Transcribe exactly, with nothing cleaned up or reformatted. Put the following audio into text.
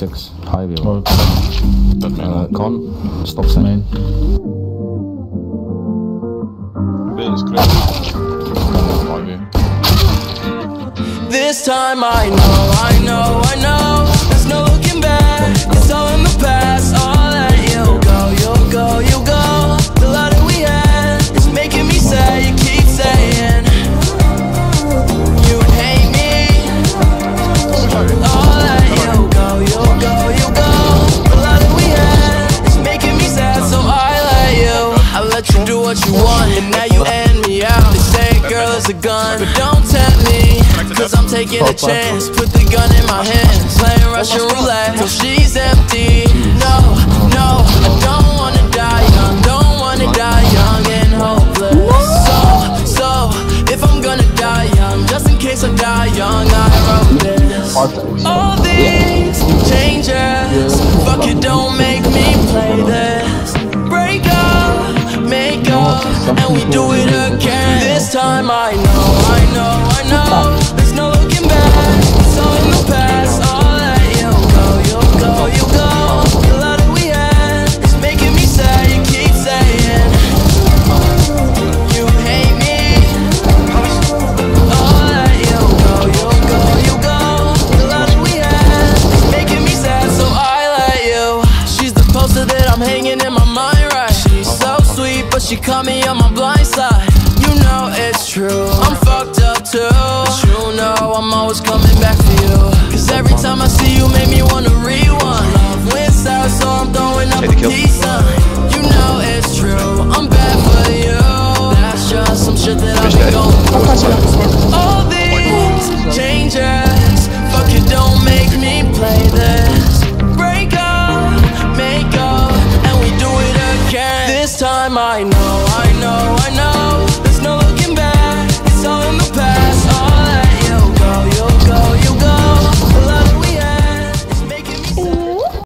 Six, Ivy. Oh, Uh, con, stop sign. main. Base, crazy. This time I know, I know, I know. There's no looking back. It's all in the past. I'll let you go, you'll go, you'll go. The love that we had is making me sad. You keep saying you hate me. I'll let you go, you'll go, you'll go. The love that we had is making me sad, so I let you. I let you do what you want, and now you end me out. They say a girl is a gun, but don't tempt me. Cause I'm taking a chance, put the gun in my hands, playing Russian roulette till she's empty. No, no, I don't wanna die young, don't wanna die young and hopeless. So, so, if I'm gonna die young, just in case I die young, I wrote this. All these changes, fuck it, don't make me play this. Break up, make up, and we do it again. This time I know, I know, I know. There's no looking back, it's all in the past. I'll let you go, you'll go, you'll go. The love that we had is making me sad. You keep saying you hate me. I'll let you go, you'll go, you'll go. The love that we had is making me sad, so I let you. She's the poster that I'm hanging in my mind, right? She's so sweet, but she caught me on my blind side. You know it's true, I'm fucked up too, but you know I'm always coming back for you. Cause every time I see you make me wanna rewind. Love went south, so I'm throwing up a peace sign. You know it's true, I'm bad for you. That's just some shit that I've been going through. All these changes, fuck it, don't make me play this. Break up, make up, and we do it again. This time I know